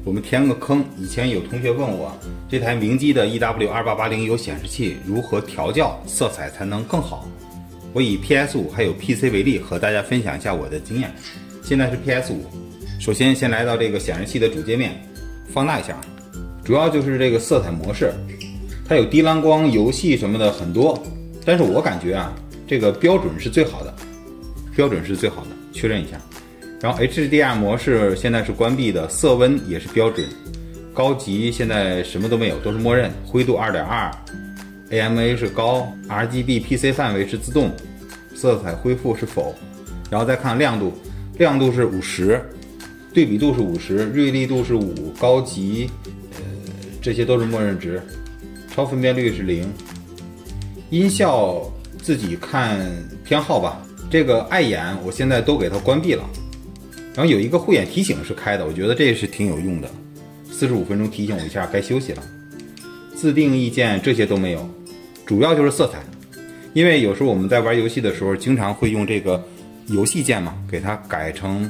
我们填个坑，以前有同学问我，这台明基的 EW2880 有显示器如何调校色彩才能更好？我以 PS5 还有 PC 为例，和大家分享一下我的经验。现在是 PS5， 首先先来到这个显示器的主界面，放大一下，主要就是这个色彩模式，它有低蓝光、游戏什么的很多，但是我感觉啊，这个标准是最好的，确认一下。然后 HDR 模式现在是关闭的，色温也是标准，高级现在什么都没有，都是默认。灰度 2.2，AMA 是高 ，RGB PC 范围是自动，色彩恢复是否。然后再看亮度，亮度是50，对比度是50，锐利度是5，高级，这些都是默认值。超分辨率是0，音效自己看偏好吧。这个碍眼我现在都给它关闭了。然后有一个护眼提醒是开的，我觉得这是挺有用的，45分钟提醒我一下该休息了。自定义键这些都没有，主要就是色彩，因为有时候我们在玩游戏的时候经常会用这个游戏键嘛，给它改成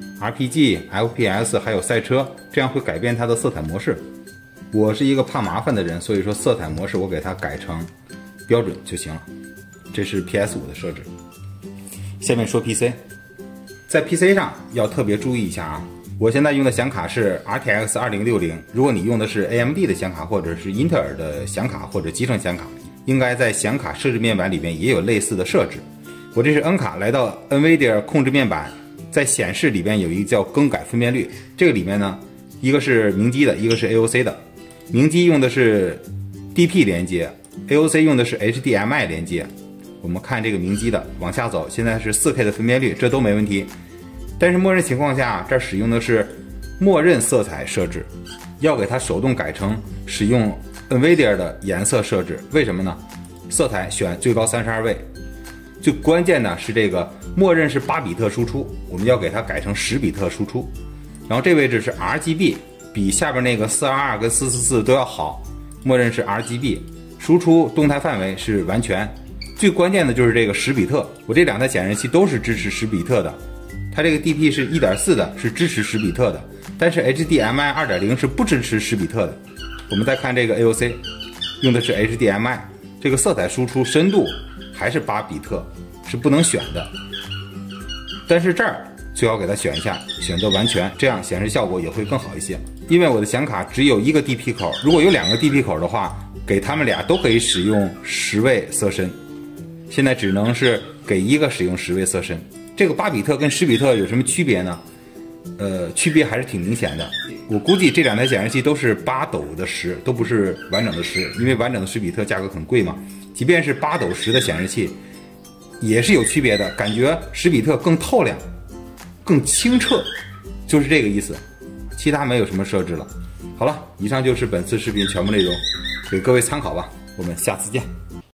RPG、FPS 还有赛车，这样会改变它的色彩模式。我是一个怕麻烦的人，所以说色彩模式我给它改成标准就行了。这是 PS5 的设置。下面说 PC， 在 PC 上要特别注意一下啊，我现在用的显卡是 RTX 2060，如果你用的是 AMD 的显卡或者是英特尔的显卡或者集成显卡，应该在显卡设置面板里面也有类似的设置。我这是 N 卡，来到 NVIDIA 控制面板，在显示里边有一个叫更改分辨率，这个里面呢，一个是明基的，一个是 AOC 的。明基用的是 DP 连接， AOC 用的是 HDMI 连接。我们看这个明基的往下走，现在是 4K 的分辨率，这都没问题。但是默认情况下，这儿使用的是默认色彩设置，要给它手动改成使用 NVIDIA 的颜色设置。为什么呢？色彩选最高32位，最关键的是这个默认是8比特输出，我们要给它改成10比特输出。然后这位置是 RGB， 比下边那个422跟444都要好，默认是 RGB， 输出动态范围是完全。最关键的就是这个10比特，我这两台显示器都是支持10比特的，它这个 DP 是 1.4 的，是支持10比特的，但是 HDMI 2.0 是不支持10比特的。我们再看这个 AOC， 用的是 HDMI， 这个色彩输出深度还是8比特，是不能选的。但是这儿最好给它选一下，选择完全，这样显示效果也会更好一些。因为我的显卡只有一个 DP 口，如果有2个 DP 口的话，给他们俩都可以使用10位色深。现在只能是给一个使用10位色深。这个8比特跟10比特有什么区别呢？区别还是挺明显的。我估计这两台显示器都是8斗的10，都不是完整的10，因为完整的10比特价格很贵嘛。即便是8斗10的显示器，也是有区别的，感觉10比特更透亮、更清澈，就是这个意思。其他没有什么设置了。好了，以上就是本次视频全部内容，给各位参考吧。我们下次见。